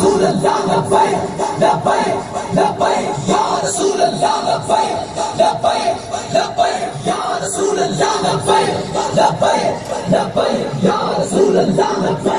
रसूल अल्लाह लब्बैक लब्बैक लब्बैक या रसूल अल्लाह लब्बैक लब्बैक लब्बैक या रसूल अल्लाह लब्बैक लब्बैक लब्बैक या रसूल अल्लाह लब्बैक